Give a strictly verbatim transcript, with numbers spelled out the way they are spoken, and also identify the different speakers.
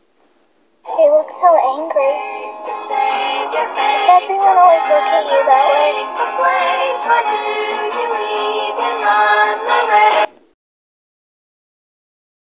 Speaker 1: She looks so angry. Does everyone always look at you that way?